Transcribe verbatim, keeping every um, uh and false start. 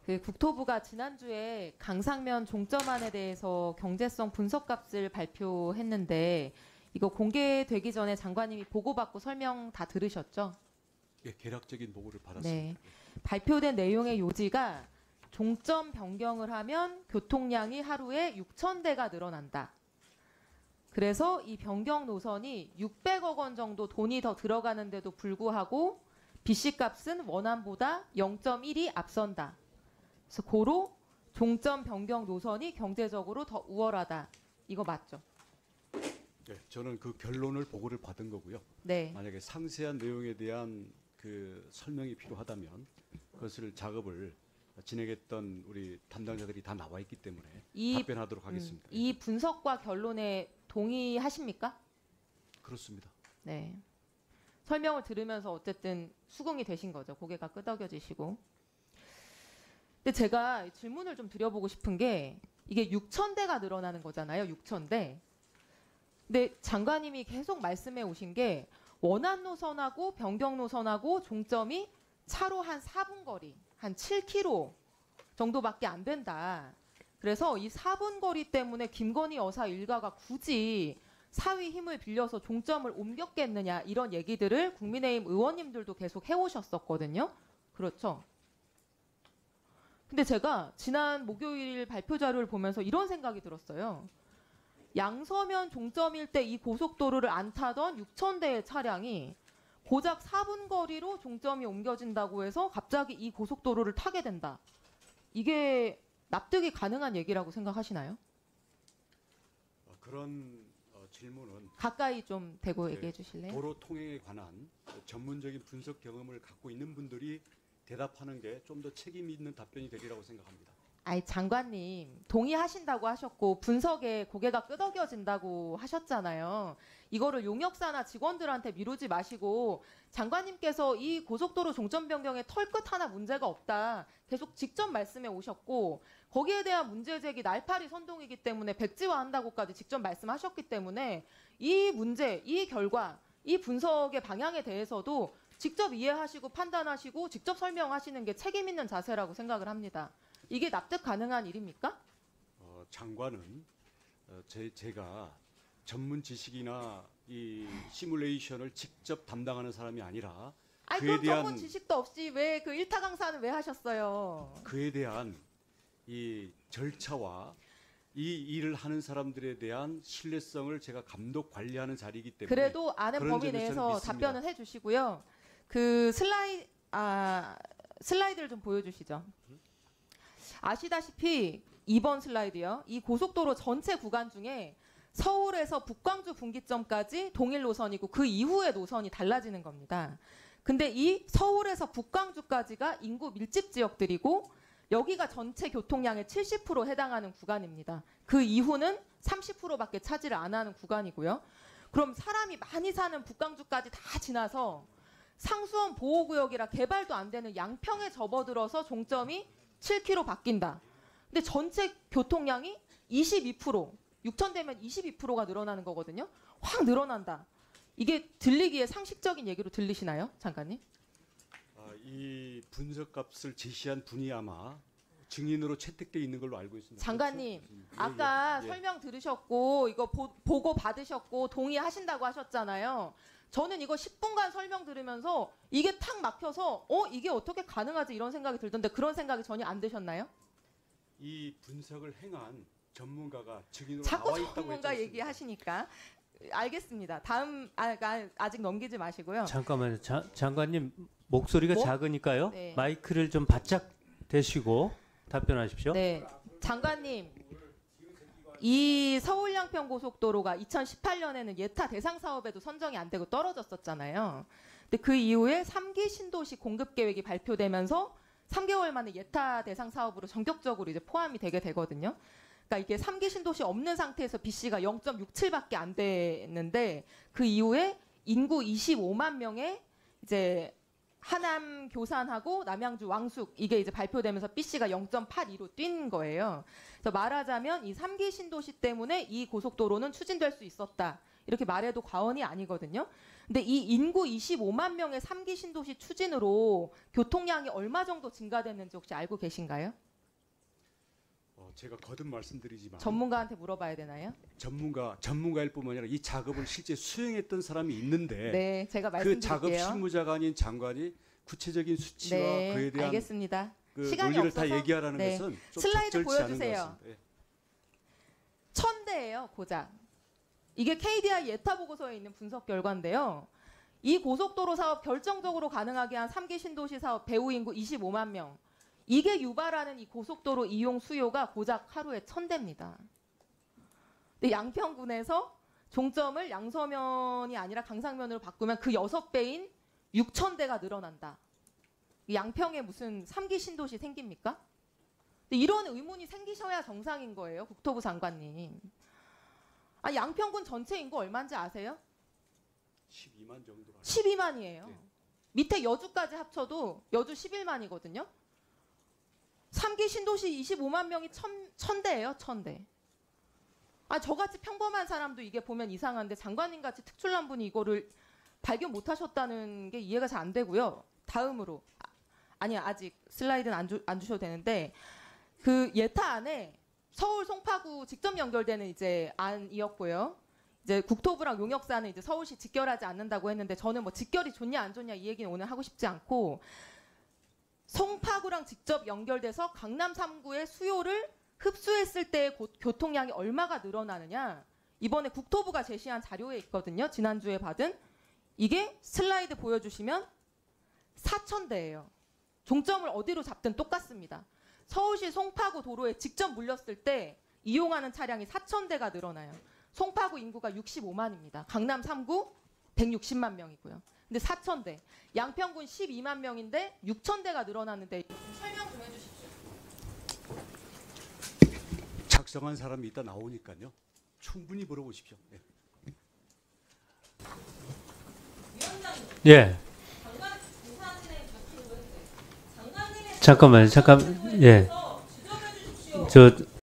그 국토부가 지난주에 강상면 종점안에 대해서 경제성 분석값을 발표했는데 이거 공개되기 전에 장관님이 보고받고 설명 다 들으셨죠? 예, 개략적인 보고를 받았습니다. 네. 발표된 내용의 요지가 종점 변경을 하면 교통량이 하루에 육천 대가 늘어난다. 그래서 이 변경 노선이 육백억 원 정도 돈이 더 들어가는데도 불구하고 비씨값은 원안보다 영 점 일이 앞선다. 그래서 고로 종점 변경 노선이 경제적으로 더 우월하다. 이거 맞죠? 네, 저는 그 결론을 보고를 받은 거고요. 네. 만약에 상세한 내용에 대한 그 설명이 필요하다면 그것을 작업을 진행했던 우리 담당자들이 다 나와 있기 때문에 이, 답변하도록 하겠습니다. 음, 이 분석과 결론에 동의하십니까? 그렇습니다. 네. 설명을 들으면서 어쨌든 수긍이 되신 거죠. 고개가 끄덕여지시고. 근데 제가 질문을 좀 드려보고 싶은 게 이게 육천 대가 늘어나는 거잖아요. 육천 대. 근데 장관님이 계속 말씀해 오신 게 원안 노선하고 변경 노선하고 종점이 차로 한 사 분 거리, 한 칠 킬로미터 정도밖에 안 된다. 그래서 이 사 분 거리 때문에 김건희 여사 일가가 굳이 사위 힘을 빌려서 종점을 옮겼겠느냐 이런 얘기들을 국민의힘 의원님들도 계속 해오셨었거든요. 그렇죠? 근데 제가 지난 목요일 발표 자료를 보면서 이런 생각이 들었어요. 양서면 종점일 때 이 고속도로를 안 타던 육천 대의 차량이 고작 사 분 거리로 종점이 옮겨진다고 해서 갑자기 이 고속도로를 타게 된다. 이게 납득이 가능한 얘기라고 생각하시나요? 어, 그런 어, 질문은 가까이 좀 대고 네, 얘기해 주실래요? 도로 통행에 관한 전문적인 분석 경험을 갖고 있는 분들이 대답하는 게 좀 더 책임 있는 답변이 되리라고 생각합니다. 아이 장관님 동의하신다고 하셨고 분석에 고개가 끄덕여진다고 하셨잖아요. 이거를 용역사나 직원들한테 미루지 마시고 장관님께서 이 고속도로 종점 변경에 털끝 하나 문제가 없다. 계속 직접 말씀해 오셨고 거기에 대한 문제 제기 날파리 선동이기 때문에 백지화한다고까지 직접 말씀하셨기 때문에 이 문제, 이 결과, 이 분석의 방향에 대해서도 직접 이해하시고 판단하시고 직접 설명하시는 게 책임 있는 자세라고 생각을 합니다. 이게 납득 가능한 일입니까? 어, 장관은 어, 제, 제가 전문 지식이나 이 시뮬레이션을 직접 담당하는 사람이 아니라 아니 그에 그럼 대한 전문 지식도 없이 왜 그 일타 강사는 왜 하셨어요? 그에 대한 이 절차와 이 일을 하는 사람들에 대한 신뢰성을 제가 감독 관리하는 자리이기 때문에 그래도 아는 그런 범위 점에서는 내에서 믿습니다. 답변은 해주시고요. 그 슬라이 아 슬라이드를 좀 보여주시죠. 아시다시피 이번 슬라이드요. 이 고속도로 전체 구간 중에 서울에서 북광주 분기점까지 동일 노선이고 그 이후의 노선이 달라지는 겁니다. 근데 이 서울에서 북광주까지가 인구 밀집 지역들이고 여기가 전체 교통량의 칠십 퍼센트에 해당하는 구간입니다. 그 이후는 삼십 퍼센트밖에 차지를 안 하는 구간이고요. 그럼 사람이 많이 사는 북광주까지 다 지나서 상수원 보호구역이라 개발도 안 되는 양평에 접어들어서 종점이 칠 킬로미터 바뀐다. 근데 전체 교통량이 이십이 퍼센트, 육천 대면 이십이 퍼센트가 늘어나는 거거든요. 확 늘어난다. 이게 들리기에 상식적인 얘기로 들리시나요, 장관님? 아, 이 분석값을 제시한 분이 아마 증인으로 채택돼 있는 걸로 알고 있습니다. 장관님, 그렇죠? 예, 아까 예, 예. 설명 들으셨고 이거 보, 보고 받으셨고 동의하신다고 하셨잖아요. 저는 이거 십 분간 설명 들으면서 이게 탁 막혀서 어 이게 어떻게 가능하지 이런 생각이 들던데 그런 생각이 전혀 안 드셨나요? 이 분석을 행한 전문가가 증인으로 자꾸 나와 있다고 전문가 했지 않습니까? 얘기하시니까 알겠습니다. 다음 아, 아, 아직 넘기지 마시고요. 잠깐만요. 자, 장관님 목소리가 뭐? 작으니까요. 네. 마이크를 좀 바짝 대시고 답변하십시오. 네, 장관님. 이 서울 양평 고속도로가 이천십팔 년에는 예타 대상 사업에도 선정이 안 되고 떨어졌었잖아요. 근데 그 이후에 삼 기 신도시 공급 계획이 발표되면서 삼 개월 만에 예타 대상 사업으로 전격적으로 이제 포함이 되게 되거든요. 그러니까 이게 삼 기 신도시 없는 상태에서 비씨가 영 점 육칠밖에 안 됐는데 그 이후에 인구 이십오만 명의 이제 하남 교산하고 남양주 왕숙 이게 이제 발표되면서 비씨가 영 점 팔이로 뛴 거예요. 그래서 말하자면 이 삼 기 신도시 때문에 이 고속도로는 추진될 수 있었다. 이렇게 말해도 과언이 아니거든요. 근데 이 인구 이십오만 명의 삼 기 신도시 추진으로 교통량이 얼마 정도 증가됐는지 혹시 알고 계신가요? 어, 제가 거듭 말씀드리지만 전문가한테 물어봐야 되나요? 전문가 전문가일 뿐만 아니라 이 작업을 실제 수행했던 사람이 있는데 네, 제가 그 작업 말씀드릴게요. 실무자가 아닌 장관이 구체적인 수치와 네, 그에 대한 알겠습니다. 그 시간이 논리를 없어서 다 얘기하라는 네. 것은 좀 슬라이드 적절치 않은 것 보여주세요. 같습니다. 예. 천 대예요, 고작. 이게 케이디아이 예타 보고서에 있는 분석 결과인데요. 이 고속도로 사업 결정적으로 가능하게 한 삼 기 신도시 사업 배후 인구 이십오만 명. 이게 유발하는 이 고속도로 이용 수요가 고작 하루에 천 대입니다. 근데 양평군에서 종점을 양서면이 아니라 강상면으로 바꾸면 그 여섯 배인 육천 대가 늘어난다. 양평에 무슨 삼 기 신도시 생깁니까? 근데 이런 의문이 생기셔야 정상인 거예요, 국토부 장관님. 아, 양평군 전체 인구 얼마인지 아세요? 십이만 정도. 십이만이에요. 네. 밑에 여주까지 합쳐도 여주 십일만이거든요. 삼 기 신도시 이십오만 명이 천, 천대예요, 천대. 아, 저같이 평범한 사람도 이게 보면 이상한데 장관님같이 특출난 분이 이거를 발견 못하셨다는 게 이해가 잘 안 되고요. 다음으로. 아, 아니야, 아직 슬라이드는 안, 주, 안 주셔도 되는데 그 예타 안에 서울 송파구 직접 연결되는 이제 안이었고요. 이제 국토부랑 용역사는 이제 서울시 직결하지 않는다고 했는데 저는 뭐 직결이 좋냐 안 좋냐 이 얘기는 오늘 하고 싶지 않고 송파구랑 직접 연결돼서 강남 삼 구의 수요를 흡수했을 때의 고, 교통량이 얼마가 늘어나느냐 이번에 국토부가 제시한 자료에 있거든요. 지난주에 받은 이게 슬라이드 보여주시면 사천 대예요. 종점을 어디로 잡든 똑같습니다. 서울시 송파구 도로에 직접 물렸을 때 이용하는 차량이 사천 대가 늘어나요. 송파구 인구가 육십오만입니다. 강남 삼 구 백육십만 명이고요. 근데 사천 대. 양평군 십이만 명인데 육천 대가 늘어났는데 설명 좀 해주십시오. 작성한 사람이 이따 나오니까요. 충분히 물어보십시오. 예. 위원장님, 예. 장관 인사진행 잡히는 거 했어요. 장관님의 잠깐만요. 잠깐. 예. 지적해 주십시오. 저